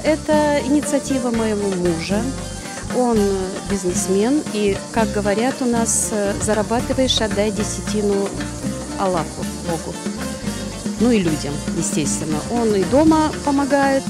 это инициатива моего мужа. Он бизнесмен, и, как говорят у нас, зарабатываешь, отдай десятину Аллаху, Богу. Ну и людям, естественно. Он и дома помогает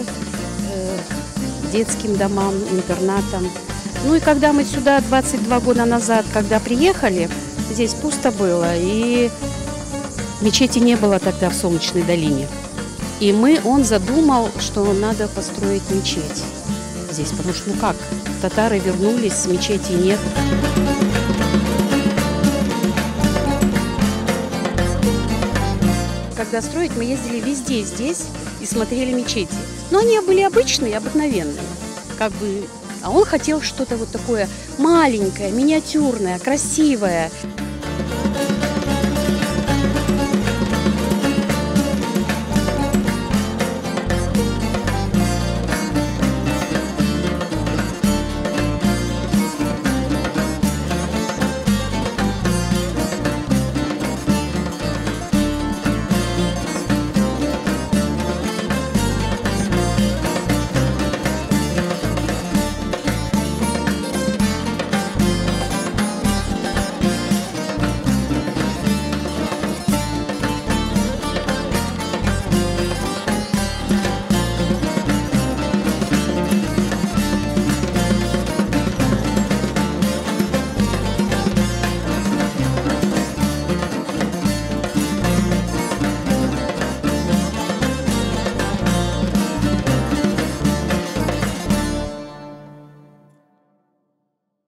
детским домам, интернатам. Ну и когда мы сюда 22 года назад, когда приехали, здесь пусто было, и мечети не было тогда в Солнечной долине. И он задумал, что надо построить мечеть здесь, потому что, ну как, татары вернулись, мечети нет. Когда строить, мы ездили везде здесь и смотрели мечети. Но они были обычные, обыкновенные. Как бы, а он хотел что-то вот такое маленькое, миниатюрное, красивое.